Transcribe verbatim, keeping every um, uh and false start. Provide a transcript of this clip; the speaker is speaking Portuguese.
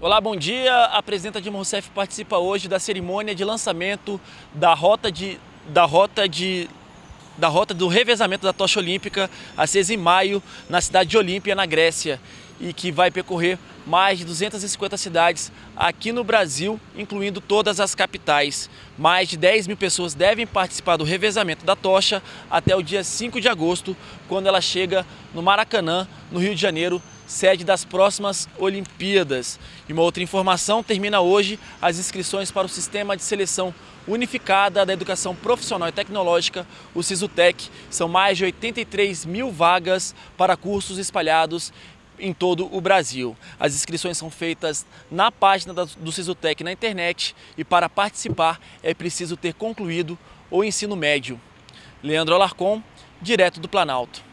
Olá, bom dia. A presidenta Dilma Rousseff participa hoje da cerimônia de lançamento da rota de da rota de da rota do revezamento da tocha olímpica, acesa em maio na cidade de Olímpia, na Grécia, e que vai percorrer mais de duzentas e cinquenta cidades aqui no Brasil, incluindo todas as capitais. Mais de dez mil pessoas devem participar do revezamento da tocha até o dia cinco de agosto, quando ela chega no Maracanã, no Rio de Janeiro, sede das próximas Olimpíadas. E uma outra informação: termina hoje as inscrições para o Sistema de Seleção Unificada da Educação Profissional e Tecnológica, o SISUTEC. São mais de oitenta e três mil vagas para cursos espalhados em todo o Brasil. As inscrições são feitas na página do SISUTEC na internet, e para participar é preciso ter concluído o ensino médio. Leandro Alarcon, direto do Planalto.